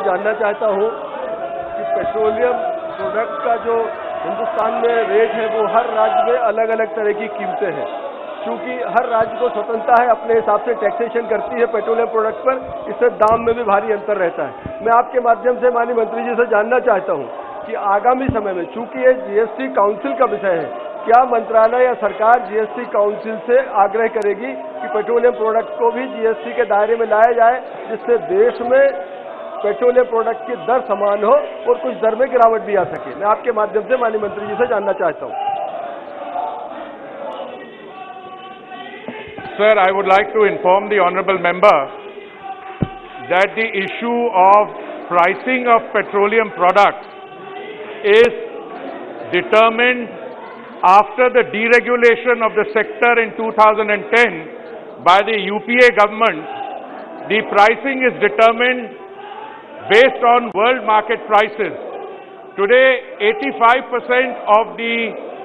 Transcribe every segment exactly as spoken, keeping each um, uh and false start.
जानना चाहता हूं कि पेट्रोलियम प्रोडक्ट का जो हिंदुस्तान में रेट है वो हर राज्य में अलग अलग तरह की कीमतें हैं। क्योंकि हर राज्य को स्वतंत्रता है, अपने हिसाब से टैक्सेशन करती है पेट्रोलियम प्रोडक्ट पर, इससे दाम में भी भारी अंतर रहता है। मैं आपके माध्यम से माननीय मंत्री जी से जानना चाहता हूं कि आगामी समय में, चूंकि ये जीएसटी काउंसिल का विषय है, क्या मंत्रालय या सरकार जीएसटी काउंसिल से आग्रह करेगी कि पेट्रोलियम प्रोडक्ट को भी जीएसटी के दायरे में लाया जाए, जिससे देश में पेट्रोलियम प्रोडक्ट की दर समान हो और कुछ दर में गिरावट भी आ सके। मैं आपके माध्यम से माननीय मंत्री जी से जानना चाहता हूं। Sir, I would like to inform the honorable member that the issue of pricing of petroleum products is determined after the deregulation of the sector in two thousand ten by the U P A government. The pricing is determined based on world market prices. Today, eighty-five percent of the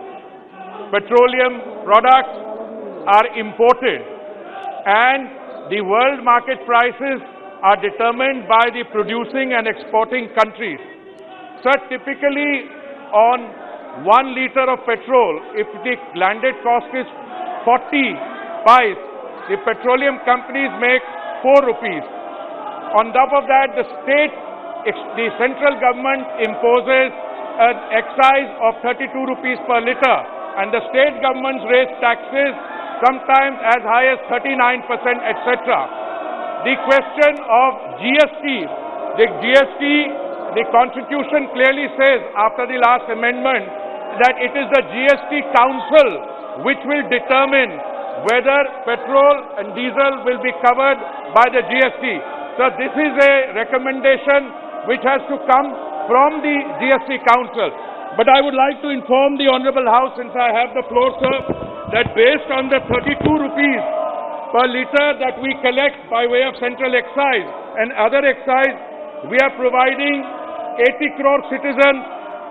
petroleum products are imported, and the world market prices are determined by the producing and exporting countries. So typically on one liter of petrol, if the landed cost is forty paise, the petroleum companies make four rupees. On top of that, the state, the central government imposes an excise of thirty-two rupees per liter, and the state governments raise taxes sometimes as high as thirty-nine percent, et cetera. The question of G S T, the G S T, the Constitution clearly says after the last amendment that it is the G S T Council which will determine whether petrol and diesel will be covered by the G S T. So this is a recommendation which has to come from the G S T Council. But I would like to inform the Honourable House, since I have the floor, sir, that based on the thirty-two rupees per litre that we collect by way of central excise and other excise, we are providing eighty crore citizens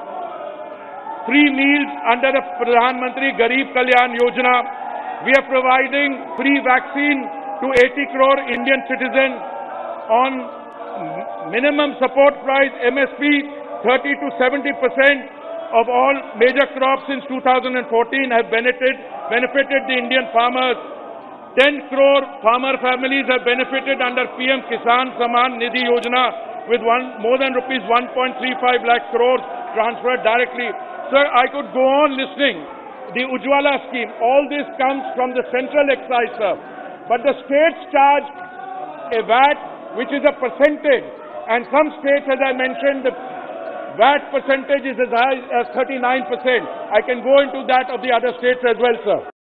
free meals under the Pradhan Mantri Garib Kalyan Yojana. We are providing free vaccine to eighty crore Indian citizens on minimum support price M S P. thirty to seventy percent of all major crops since two thousand fourteen have benefited, benefited the Indian farmers. ten crore farmer families have benefited under P M Kisan Samman Nidhi Yojana with one, more than rupees one point three five lakh crores transferred directly. Sir, I could go on listening. The Ujjwala scheme, all this comes from the central excise, sir. But the states charge a V A T which is a percentage, and some states, as I mentioned, the V A T percentage is as high as thirty-nine percent. I can go into that of the other states as well, sir.